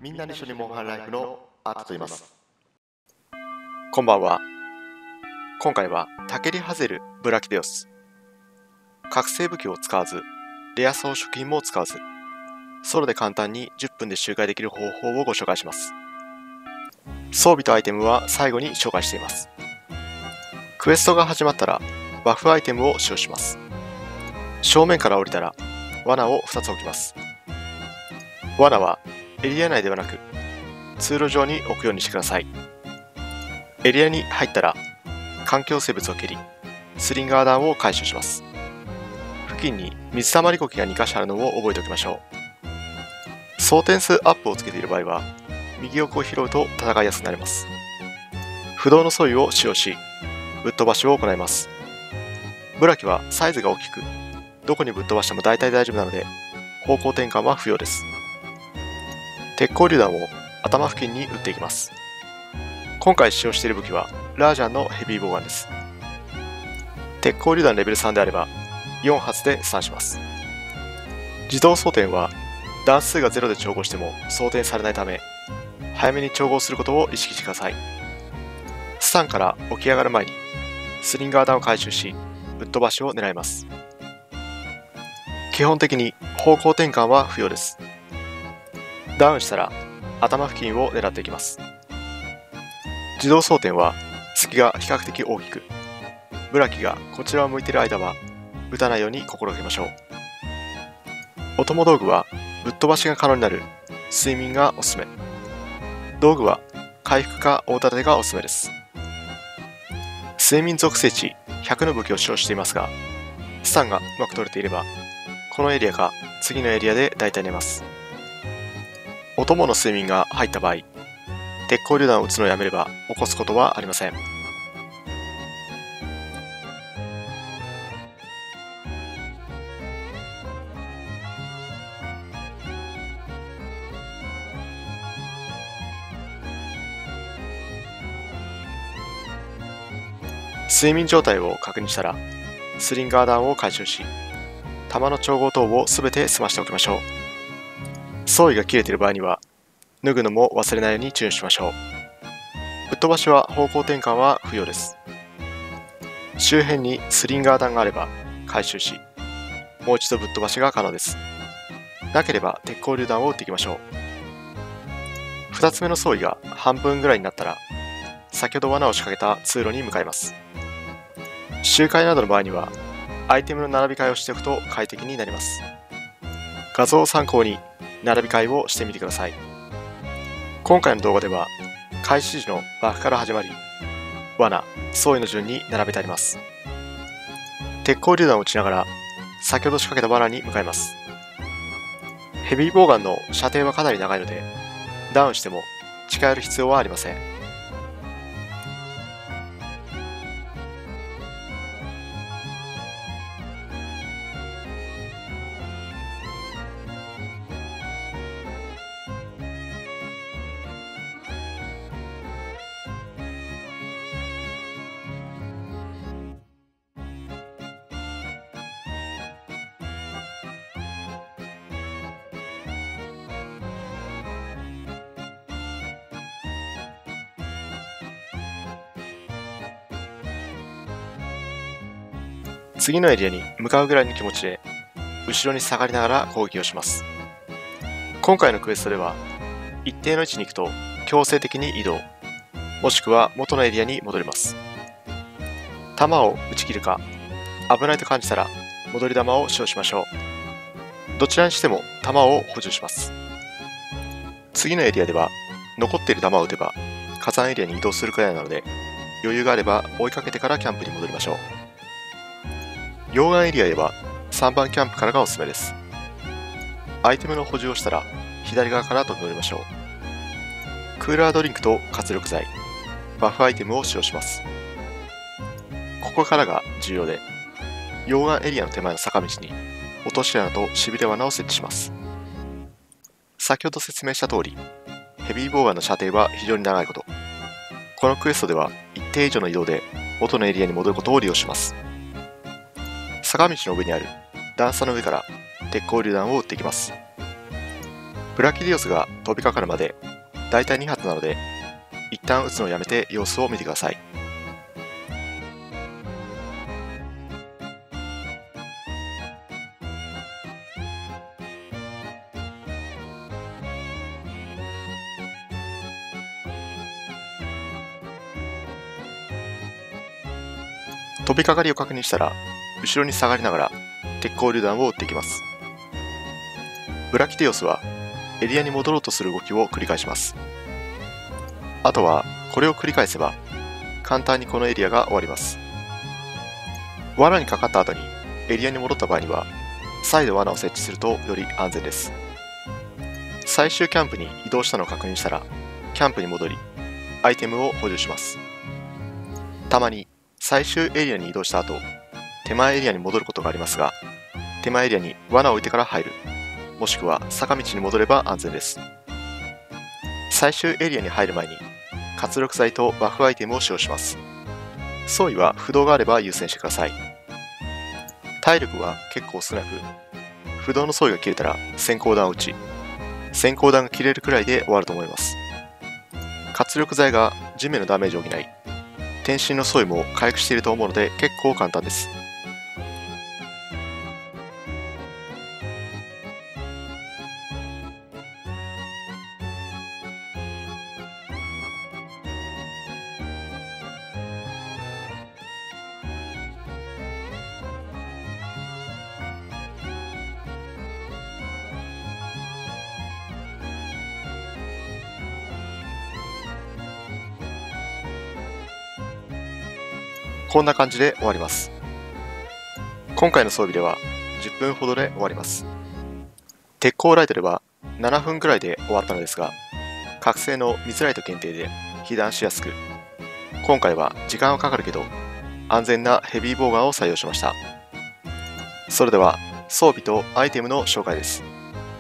みんなで一緒にモンハンライフのアートと言います。 こんばんは。今回はタケリハゼルブラキデオス。覚醒武器を使わず、レア装飾品も使わず、ソロで簡単に10分で周回できる方法をご紹介します。装備とアイテムは最後に紹介しています。クエストが始まったらバフアイテムを使用します。正面から降りたら罠を2つ置きます。罠はエリア内ではなく通路上に置くようにしてください。エリアに入ったら環境生物を蹴り、スリンガー弾を回収します。付近に水たまり苔が2箇所あるのを覚えておきましょう。総点数アップをつけている場合は右奥を拾うと戦いやすくなります。不動の装備を使用し、ぶっ飛ばしを行います。ブラキはサイズが大きく、どこにぶっ飛ばしても大体大丈夫なので、方向転換は不要です。鉄鋼榴弾を頭付近に撃っていきます。今回使用している武器は、ラージャンのヘビーボウガンです。鉄鋼榴弾レベル3であれば、4発でスタンします。自動装填は、弾数が0で調合しても装填されないため、早めに調合することを意識してください。スタンから起き上がる前に、スリンガー弾を回収し、ぶっ飛ばしを狙います。基本的に方向転換は不要です。ダウンしたら頭付近を狙っていきます。自動装填は隙が比較的大きく、ブラキがこちらを向いている間は撃たないように心がけましょう。お供道具はぶっ飛ばしが可能になる睡眠がおすすめ。道具は回復か大盾がおすすめです。睡眠属性値100の武器を使用していますが、スタンがうまく取れていればこのエリアか次のエリアで大体寝ます。お供の睡眠が入った場合、鉄鋼榴弾を撃つのをやめれば起こすことはありません。睡眠状態を確認したら、スリンガー弾を回収し、弾の調合等をすべて済ましておきましょう。装備が切れている場合には、脱ぐのも忘れないように注意しましょう。ぶっ飛ばしは方向転換は不要です。周辺にスリンガー弾があれば回収し、もう一度ぶっ飛ばしが可能です。なければ鉄鋼榴弾を撃っていきましょう。2つ目の装備が半分ぐらいになったら、先ほど罠を仕掛けた通路に向かいます。周回などの場合には、アイテムの並び替えをしておくと快適になります。画像を参考に並び替えをしてみてください。今回の動画では、開始時のバフから始まり、罠、装備の順に並べてあります。鉄鋼榴弾を撃ちながら、先ほど仕掛けた罠に向かいます。ヘビーボウガンの射程はかなり長いので、ダウンしても近寄る必要はありません。次のエリアに向かうぐらいの気持ちで後ろに下がりながら攻撃をします。今回のクエストでは一定の位置に行くと強制的に移動、もしくは元のエリアに戻ります。弾を撃ち切るか危ないと感じたら戻り弾を使用しましょう。どちらにしても弾を補充します。次のエリアでは残っている弾を撃てば火山エリアに移動するくらいなので、余裕があれば追いかけてからキャンプに戻りましょう。溶岩エリアでは3番キャンプからがおすすめです。アイテムの補充をしたら左側から飛び降りましょう。クーラードリンクと活力剤、バフアイテムを使用します。ここからが重要で、溶岩エリアの手前の坂道に落とし穴としびれ罠を設置します。先ほど説明した通り、ヘビーボウガンの射程は非常に長いこと。このクエストでは一定以上の移動で元のエリアに戻ることを利用します。坂道の上にある段差の上から鉄鋼榴弾を撃っていきます。 ブラキディオスが飛びかかるまでだいたい2発なので、一旦撃つのをやめて様子を見てください。飛びかかりを確認したら、後ろに下がりながら鉄鋼榴弾を撃っていきます。ブラキディオスはエリアに戻ろうとする動きを繰り返します。あとはこれを繰り返せば簡単にこのエリアが終わります。罠にかかった後にエリアに戻った場合には再度罠を設置するとより安全です。最終キャンプに移動したのを確認したらキャンプに戻りアイテムを補充します。たまに最終エリアに移動した後、手前エリアに戻ることがありますが、手前エリアに罠を置いてから入る、もしくは坂道に戻れば安全です。最終エリアに入る前に活力剤とバフアイテムを使用します。装備は不動があれば優先してください。体力は結構少なく、不動の装備が切れたら閃光弾を撃ち、閃光弾が切れるくらいで終わると思います。活力剤が地面のダメージを補い、天心の装備も回復していると思うので結構簡単です。こんな感じで終わります。今回の装備では10分ほどで終わります。鉄鋼ライトでは7分くらいで終わったのですが、覚醒の水ライト限定で被弾しやすく、今回は時間はかかるけど安全なヘビーボウガンを採用しました。それでは装備とアイテムの紹介です。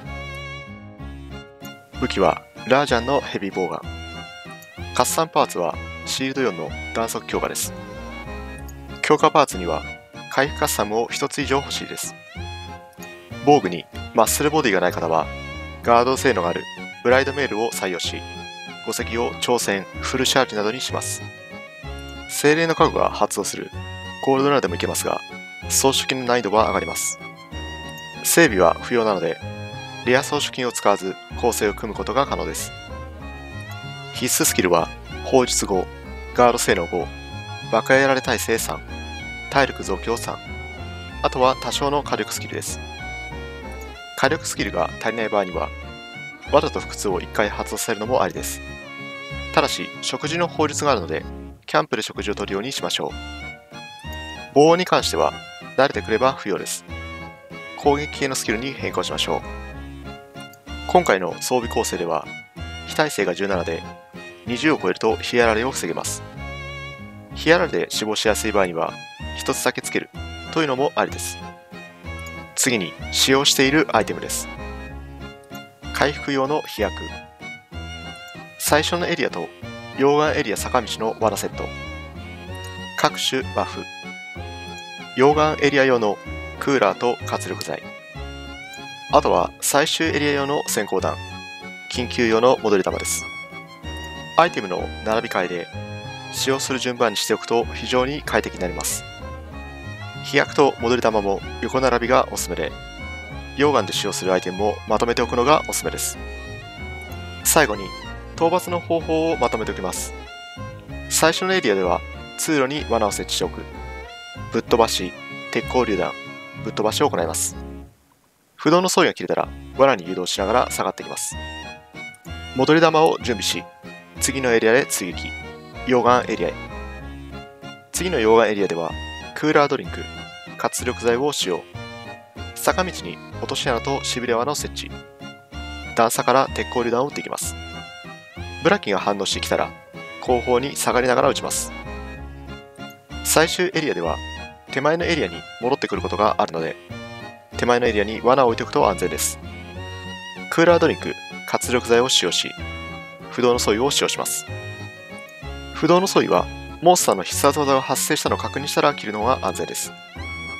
武器はラージャンのヘビーボウガン。カッサンパーツはシールド4の弾速強化です。強化パーツには回復カッサムを1つ以上欲しいです。防具にマッスルボディがない方はガード性能があるブライドメールを採用し、5隻を挑戦、フルシャージなどにします。精霊の家具が発動するゴールドラでもいけますが、装飾金の難易度は上がります。整備は不要なので、レア装飾金を使わず構成を組むことが可能です。必須スキルは砲術5、ガード性能5、爆破やられ耐性3、体力増強3、あとは多少の火力スキルです。火力スキルが足りない場合には、わざと腹痛を1回発動させるのもありです。ただし、食事の法律があるので、キャンプで食事を取るようにしましょう。防音に関しては、慣れてくれば不要です。攻撃系のスキルに変更しましょう。今回の装備構成では、非耐性が17で、20を超えると火やられを防げます。火やられで死亡しやすい場合には、1つだけつけるというのもありです。次に使用しているアイテムです。回復用の飛躍。最初のエリアと溶岩エリア坂道の罠セット。各種バフ。溶岩エリア用のクーラーと活力剤。あとは最終エリア用の閃光弾。緊急用の戻り弾です。アイテムの並び替えで使用する順番にしておくと非常に快適になります。飛躍と戻り弾も横並びがおすすめで、溶岩で使用するアイテムもまとめておくのがおすすめです。最後に討伐の方法をまとめておきます。最初のエリアでは通路に罠を設置しておく。ぶっ飛ばし、鉄鋼榴弾、ぶっ飛ばしを行います。不動の装備が切れたら罠に誘導しながら下がっていきます。戻り弾を準備し、次のエリアで追撃。溶岩エリアへ。次の溶岩エリアではクーラードリンク、活力剤を使用。坂道に落とし穴としびれ罠を設置。段差から鉄鋼榴弾を撃っていきます。ブラキが反応してきたら後方に下がりながら撃ちます。最終エリアでは手前のエリアに戻ってくることがあるので、手前のエリアに罠を置いておくと安全です。クーラードリンク、活力剤を使用し、不動の装備を使用します。不動の装備はモンスターの必殺技が発生したのを確認したら切るのが安全です。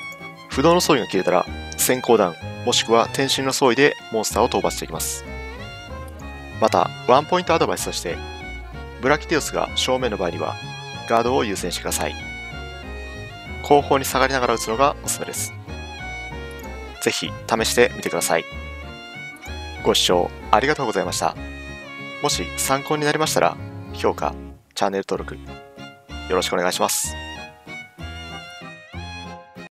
不動の装備が切れたら閃光弾もしくは天心の装備でモンスターを討伐していきます。 また、ワンポイントアドバイスとして、ブラキティオスが正面の場合には、ガードを優先してください。後方に下がりながら打つのがおすすめです。ぜひ試してみてください。ご視聴ありがとうございました。もし参考になりましたら、評価、チャンネル登録、よろしくお願いします。